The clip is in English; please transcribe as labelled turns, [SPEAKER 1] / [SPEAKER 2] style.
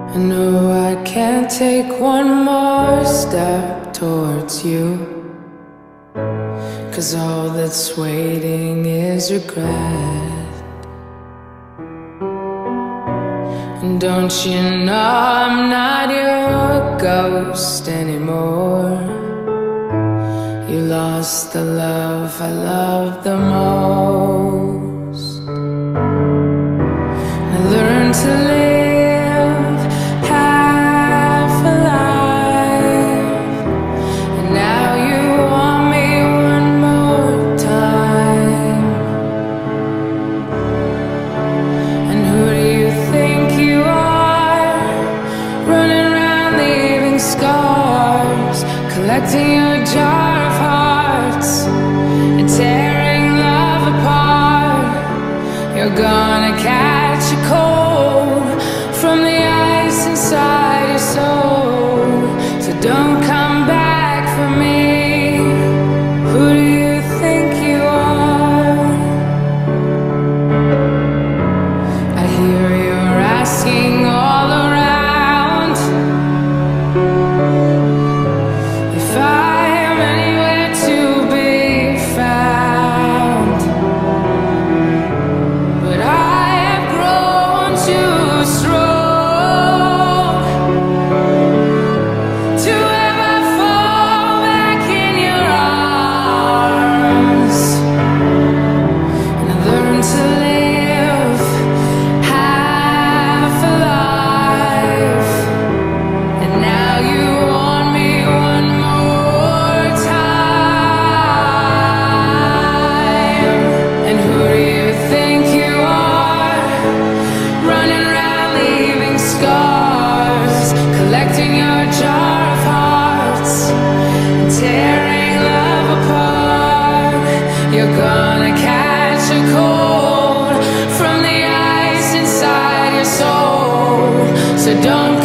[SPEAKER 1] I know I can't take one more step towards you, 'cause all that's waiting is regret. And don't you know I'm not your ghost anymore? You lost the love I loved the most. I learned to live half alive, and now you want me one more time. And who do you think you are, running around leaving scars, collecting your jar of hearts and tearing love apart? You're gonna catch a cold from the ice inside your soul, so don't come back for me. Who do you think you are? I hear you're asking all around if I'm anywhere to be found, but I have grown too strong to ever fall back in your arms. And I learned to live half alive, and now you want me one more time. And who do you think you are, running around leaving scars, collecting your jar of hearts and tearing love apart? You're gonna catch a cold from the ice inside your soul, so don't